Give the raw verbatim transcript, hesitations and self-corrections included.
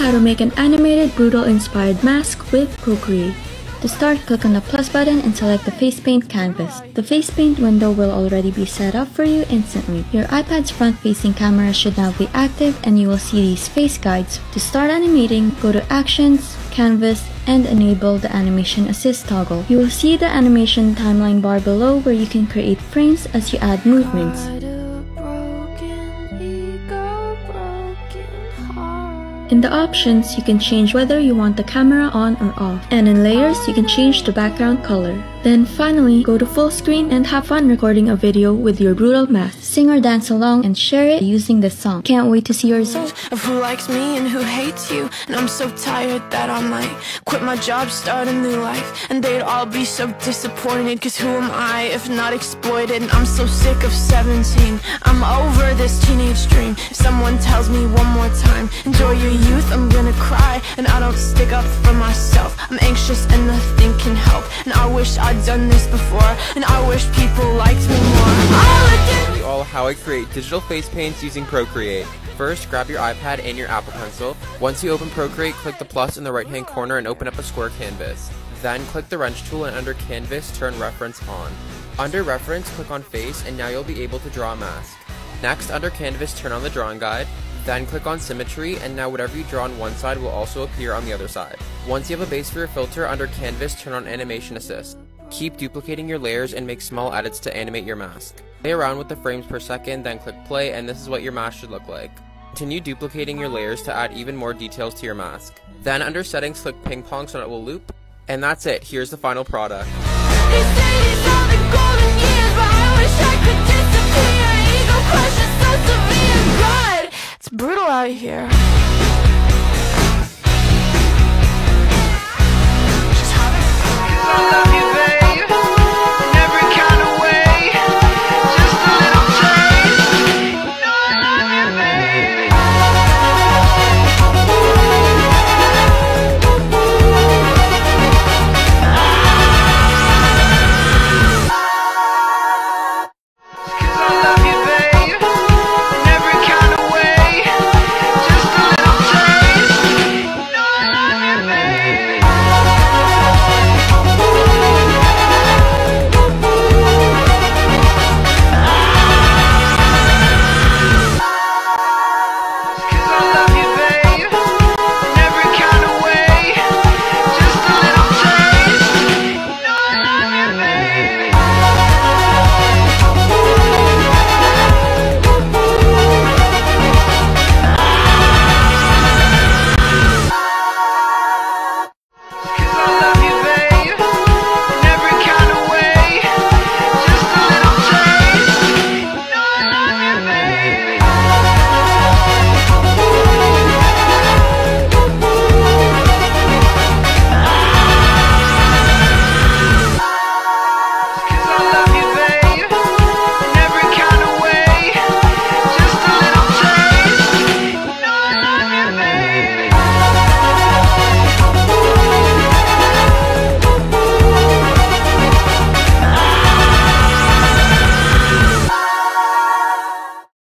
how to make an animated Brutal inspired mask with Procreate. To start, click on the plus button and select the face paint canvas. The face paint window will already be set up for you instantly. Your iPad's front-facing camera should now be active and you will see these face guides. To start animating, go to Actions, Canvas, and enable the Animation Assist toggle. You will see the animation timeline bar below where you can create frames as you add movements. In the options, you can change whether you want the camera on or off, and in layers, you can change the background color. Then finally, go to full screen and have fun recording a video with your Brutal mask. Sing or dance along and share it using this song. Can't wait to see your results. Of who likes me and who hates you, and I'm so tired that I might quit my job, start a new life, and they'd all be so disappointed, cause who am I if not exploited? I'm so sick of seventeen, I'm over this teenage dream. If someone tells me one more time, enjoy your youth, I'm gonna cry. And I don't stick up for myself, I'm anxious and nothing can help. And I wish I'd done this before, and I wish people liked me more. Show you all how I create digital face paints using Procreate. First, grab your iPad and your Apple Pencil. Once you open Procreate, click the plus in the right hand corner and open up a square canvas. Then click the wrench tool and under Canvas, turn Reference on. Under Reference, click on Face, and now you'll be able to draw a mask. Next, under Canvas, turn on the drawing guide. Then click on Symmetry, and now whatever you draw on one side will also appear on the other side. Once you have a base for your filter, under Canvas, turn on Animation Assist. Keep duplicating your layers and make small edits to animate your mask. Play around with the frames per second, then click play, and this is what your mask should look like. Continue duplicating your layers to add even more details to your mask. Then under Settings, click Ping Pong so it will loop. And that's it, here's the final product.